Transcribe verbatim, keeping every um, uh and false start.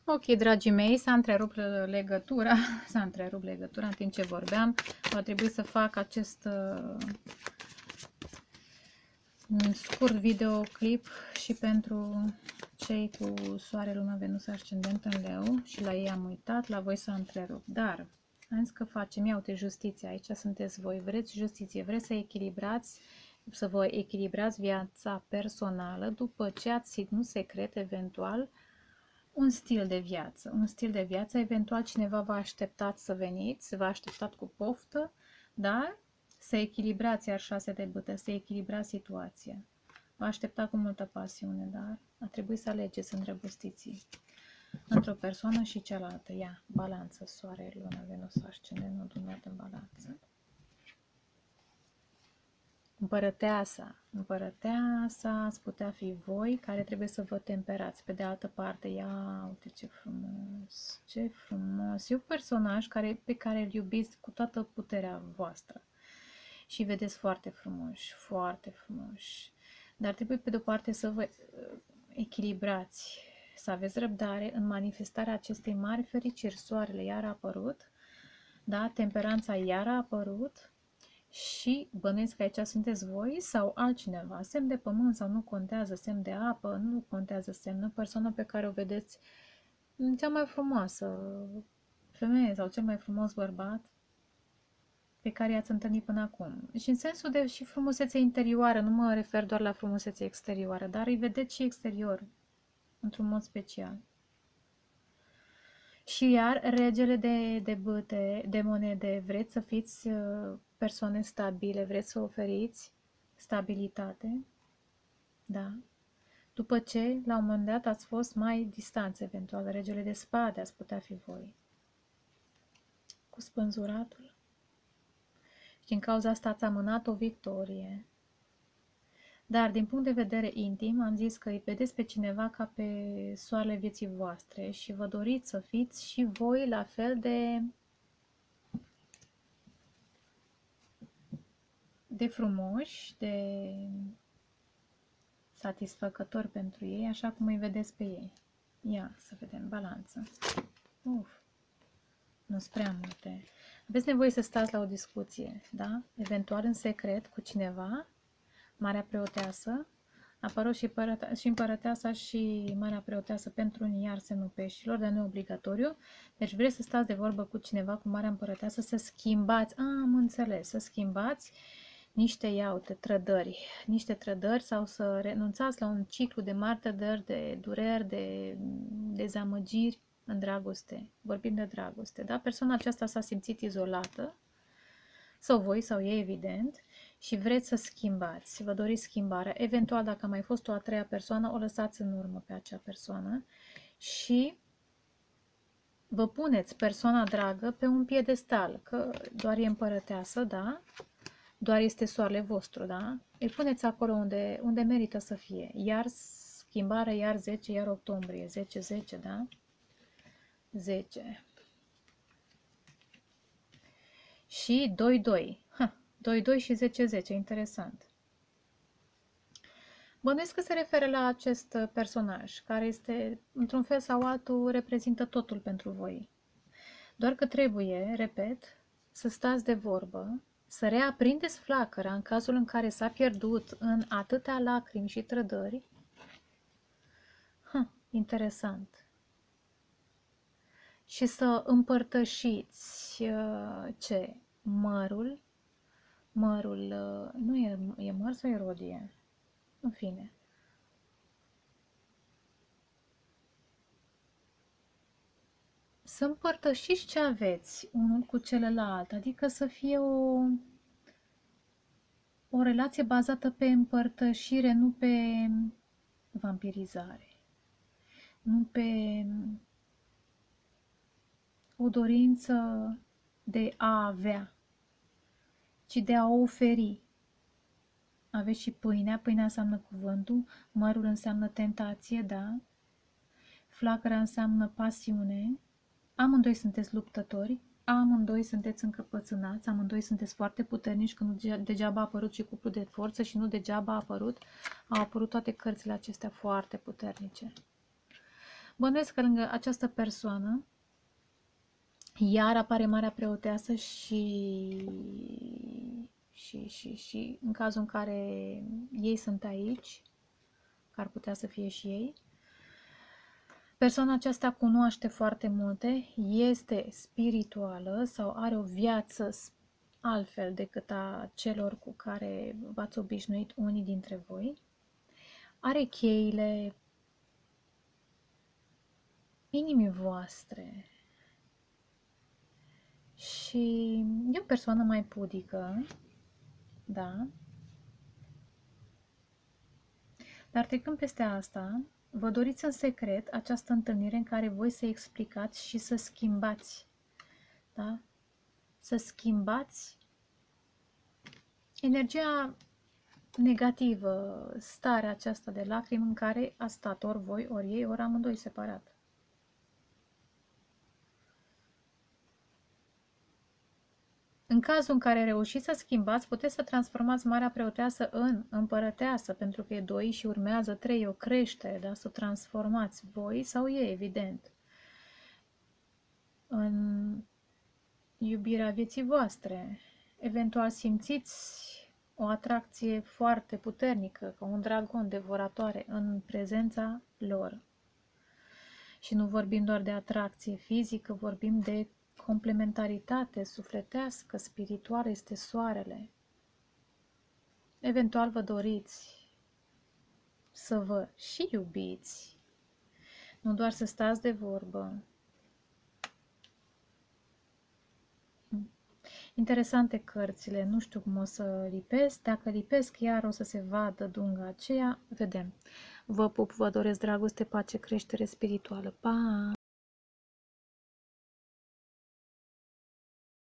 Ok, dragii mei, s-a întrerupt legătura, s-a întrerupt legătura în timp ce vorbeam. Va trebui să fac acest uh, scurt videoclip și pentru cei cu Soare, Luna, Venus, Ascendent în Leu și la ei am uitat, la voi s-a întrerupt. Dar am zis că facem, ia uite, justiție, aici sunteți voi, vreți justiție, vreți să echilibrați, să vă echilibrați viața personală după ce ați ținut secret eventual un stil de viață, un stil de viață, eventual cineva v-a așteptat să veniți, v-a așteptat cu poftă, dar să echilibrați iar șase de bâte, să echilibrați situația. V-a așteptat cu multă pasiune, dar a trebuit să alegeți îndrăgostiții într-o persoană și cealaltă. Ia, balanță, Soare, Luna, Venus, Ascendent, nodul nord în balanță. Împărăteasa, împărăteasa ați putea fi voi care trebuie să vă temperați. Pe de altă parte, ia, uite ce frumos, ce frumos. E un personaj care, pe care îl iubiți cu toată puterea voastră. Și vedeți foarte frumoși, foarte frumoși. Dar trebuie pe de-o parte să vă echilibrați, să aveți răbdare în manifestarea acestei mari fericiri. Soarele iar a apărut, da? Temperanța iar a apărut. Și bănuiesc că aici sunteți voi sau altcineva, semn de pământ sau nu contează, semn de apă, nu contează semnul, persoana pe care o vedeți, cea mai frumoasă femeie sau cel mai frumos bărbat pe care i-ați întâlnit până acum. Și în sensul de și frumusețe interioară, nu mă refer doar la frumusețe exterioară, dar îi vedeți și exterior, într-un mod special. Și iar regele de, de bâte, de monede, vreți să fiți persoane stabile, vreți să oferiți stabilitate, da? După ce, la un moment dat, ați fost mai distanți, eventual, regele de spade ați putea fi voi, cu spânzuratul. Și din cauza asta ați amânat o victorie. Dar, din punct de vedere intim, am zis că îi vedeți pe cineva ca pe soarele vieții voastre și vă doriți să fiți și voi la fel de de frumoși, de satisfăcători pentru ei, așa cum îi vedeți pe ei. Ia să vedem, balanță. Uf, nu sunt prea multe. Aveți nevoie să stați la o discuție, da? Eventual în secret cu cineva, Marea Preoteasă, a apărut și, și împărăteasa și Marea Preoteasă pentru unii, iar semnul peștilor, dar nu e obligatoriu. Deci vreți să stați de vorbă cu cineva, cu Marea Împărăteasă, să schimbați, a, am înțeles, să schimbați niște, iaute, trădări, niște trădări sau să renunțați la un ciclu de mari trădări, de dureri, de dezamăgiri în dragoste. Vorbim de dragoste, da? Persoana aceasta s-a simțit izolată, sau voi, sau ei, evident, și vreți să schimbați, vă doriți schimbarea. Eventual, dacă a mai fost o a treia persoană, o lăsați în urmă pe acea persoană și vă puneți persoana dragă pe un piedestal, că doar e împărăteasă, da? Doar este soarele vostru, da? Îi puneți acolo unde, unde merită să fie. Iar schimbare, iar zece, iar octombrie. zece, zece, da? zece. Și doi, doi. Ha, doi, doi și zece, zece. Interesant. Bănuiesc că se referă la acest personaj, care este, într-un fel sau altul, reprezintă totul pentru voi. Doar că trebuie, repet, să stați de vorbă, să reaprindeți flacăra în cazul în care s-a pierdut în atâtea lacrimi și trădări. Ha, interesant. Și să împărtășiți uh, ce? Mărul. Mărul, uh, nu e, e măr sau e rodie? În fine. Să împărtășiți ce aveți unul cu celălalt, adică să fie o, o relație bazată pe împărtășire, nu pe vampirizare, nu pe o dorință de a avea, ci de a oferi. Aveți și pâinea, pâinea înseamnă cuvântul, mărul înseamnă tentație, da? Flacăra înseamnă pasiune, amândoi sunteți luptători, amândoi sunteți încăpățânați, amândoi sunteți foarte puternici, că nu degeaba a apărut și cuplu de forță și nu degeaba a apărut, au apărut toate cărțile acestea foarte puternice. Bănuiesc că lângă această persoană iar apare Marea Preoteasă și, și, și, și în cazul în care ei sunt aici, că ar putea să fie și ei, persoana aceasta cunoaște foarte multe, este spirituală sau are o viață altfel decât a celor cu care v-ați obișnuit unii dintre voi, are cheile inimii voastre și e o persoană mai pudică, da? Dar trecând peste asta, vă doriți în secret această întâlnire în care voi să explicați și să schimbați, da? Să schimbați energia negativă, starea aceasta de lacrimi în care a stat ori voi, ori ei, ori amândoi separat. În cazul în care reușiți să schimbați, puteți să transformați Marea Preoteasă în împărăteasă, pentru că e doi și urmează trei, o creștere, da? Să o transformați voi sau ei, evident, în iubirea vieții voastre. Eventual simțiți o atracție foarte puternică, ca un dragon devoratoare în prezența lor. Și nu vorbim doar de atracție fizică, vorbim de complementaritate sufletească, spirituală, este soarele. Eventual vă doriți să vă și iubiți, nu doar să stați de vorbă. Interesante cărțile, nu știu cum o să lipesc, dacă lipesc iar o să se vadă dunga aceea, vedem. Vă pup, vă doresc dragoste, pace, creștere spirituală. Pa!